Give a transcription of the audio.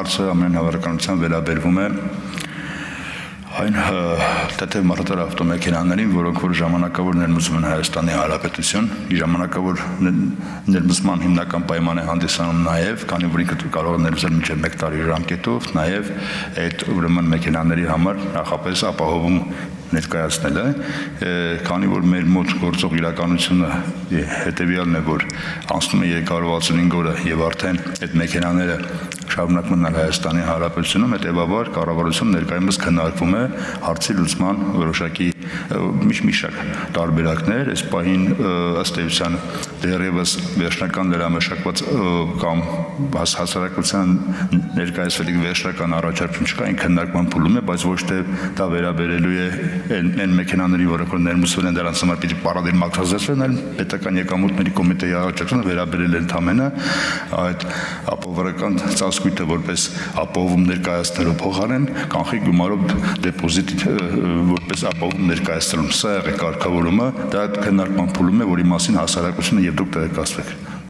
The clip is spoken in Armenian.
հարցը ամեն հավանականությամբ վերաբերվում է այն թեթև մարդատար ավտոմեքենաներին, որոնք որ ժամանակավոր ներմուծում են Հայաստանի Հանրապետություն, ժամանակավոր ներմուծման հիմնական պայման է հանդիսանում նաև, քանի որ ինքը կարող է ներմուծել մինչև 1 տարի ժամկետով, նաև այդ ուրեմն մեքենաների համար նախապես ապահովում ներկայացնել է, քանի որ մեր մոտ գործող իրականությունը հետևյալն է, որ անցնում է 365 օրը եւ արդեն այդ մեքենաները շարունակում են Հայաստանի Հանրապետությունում, հետեւաբար կառավարությունը ներկայումս քննարկվում է հարցի լուծման որոշակի մի շարք տարբերակներ, այս պահին ըստ էության դեռևս վերջնական լրամշակված կամ հասարակության ներկայացվելիք վերջնական առաջարկում չկա, այն քննարկման փուլում է, բայց ոչ թե դա վերաբերելու է այն մեքենաների, որոնք ներմուծվել են, դրանց համար պիտի պարադիր մաքրազերծվեն, այլ պետական եկամուտների կոմիտեի առաջարկությունը վերաբերել է ընդամենը այդ ապահովական ծածկույթը որպես ապահովում ներկայացնելու փոխարեն կանխիկ գումարով դեպոզիտ որպես ապահովում ներկայացնելու։ Սա է կարգավորումը, դա քննարկման փուլում է, որի մասին հասարակությունը եւ դուք տեղեկացվեք։